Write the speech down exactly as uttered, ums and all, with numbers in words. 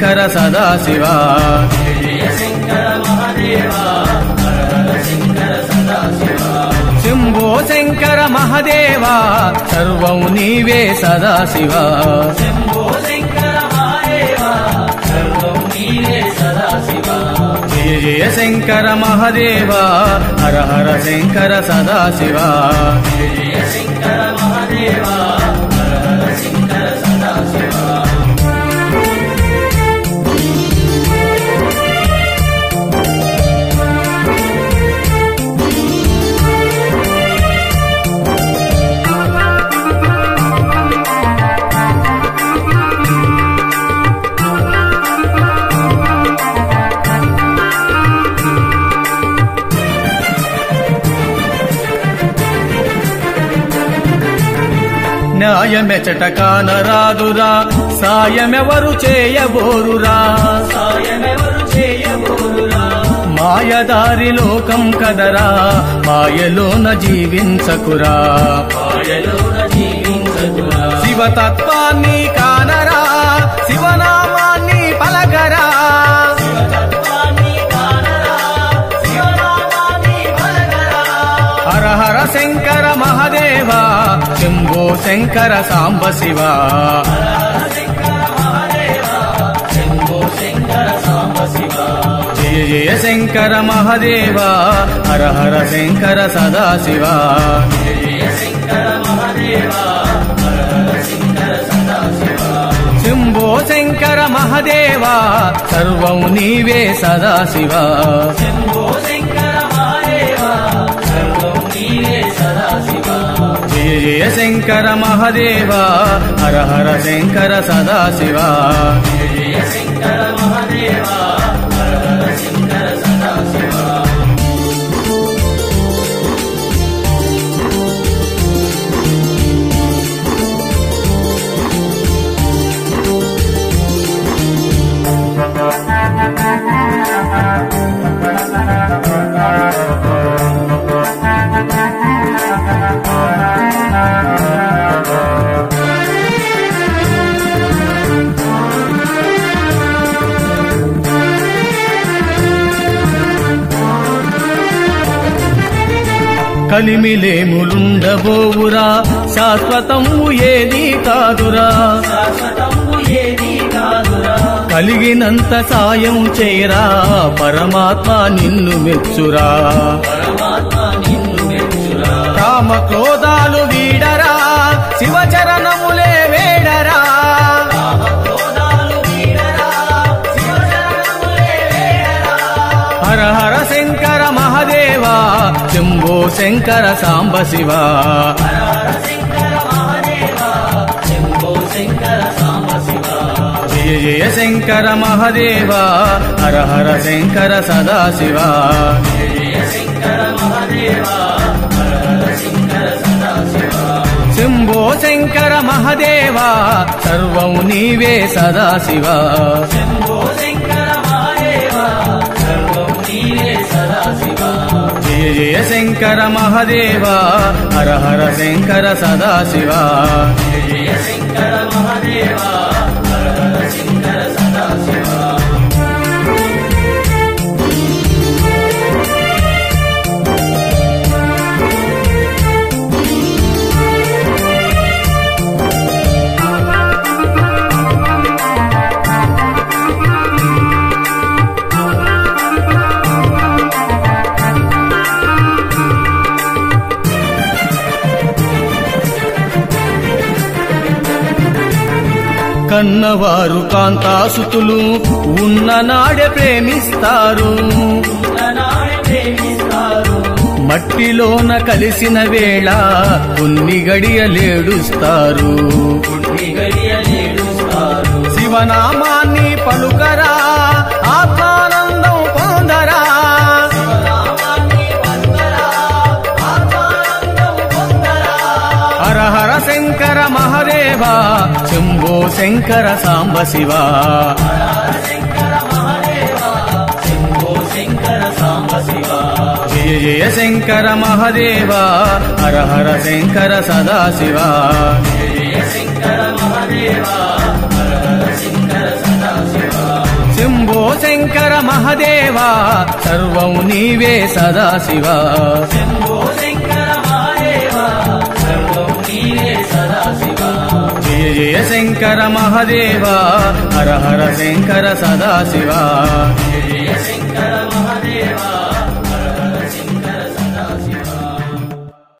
శంకర సదాశివ శంభో శంకర మహదేవ సర్వం నీవే సదాశివ జయ జయ శంకర మహదేవ హర హర శంకర సదాశివ జయ శంకర మహదేవ హర హర శంకర సదాశివ న్యాయమెచట కానరాదురా సాయమెవరు చేయబోరురా సాయమెవరు చేయబోరురా మాయదారి లోకం కదరా మాయలోన జీవించకురా మాయలోన జీవించకురా శివతత్వాన్ని కానరా శివనామాన్ని పలకరా శివతత్వాన్ని కానరా శివనామాన్ని పలకరా హర హర శంకర మహదేవ శంభో శంకర సాంబ శివ జయ జయ శంకర మహదేవ హర హర శంకర సదాశివ శంభో శంకర మహదేవ సర్వం నీవే సదాశివ జయ జయ శంకర మహదేవ హర హర శంకర సదాశివ జయ శంకర మహదేవ హర హర శంకర సదాశివ కలిమిలేములుండబోవురా శాశ్వతము ఏదీ కాదురా కలిగినంత సాయం చేయరా పరమాత్మ నిన్ను మెచ్చురా కామ క్రోధాలు వీడరా శివచరణములే వేడరా హర హర శంకర మహదేవ శంభో శంకర సాంబ శివ జయ జయ శంకర మహదేవ హర హర శంకర సదాశివ శంభో శంకర మహదేవ సర్వం నీవే సదాశివ జయ జయ శంకర మహదేవ హర హర శంకర సదాశివ జయ శంకర మహదేవ హర హర శంకర సదాశివ కన్నవారు కాంతాసుతులు ఉన్న నాడే ప్రేమిస్తారు మట్టిలోన కలిసిన వేళ కొన్ని గడియలేడుస్తారు శివనామాన్ని పలుకరా ఆత్మానందం పొందరా హర హర శంకర మహదేవ శంభో శంకర సాంబ శివ జయ జయ శంకర మహదేవ హర హర శంకర సదాశివ జయ శంకర మహదేవ హర హర శంకర సదాశివ శంకర మహదేవా సర్వం నీవే సదాశివా శంభో శంకర మహదేవా సర్వం నీవే సదాశివా జయ జయ శంకర మహదేవా హర హర శంకర సదాశివా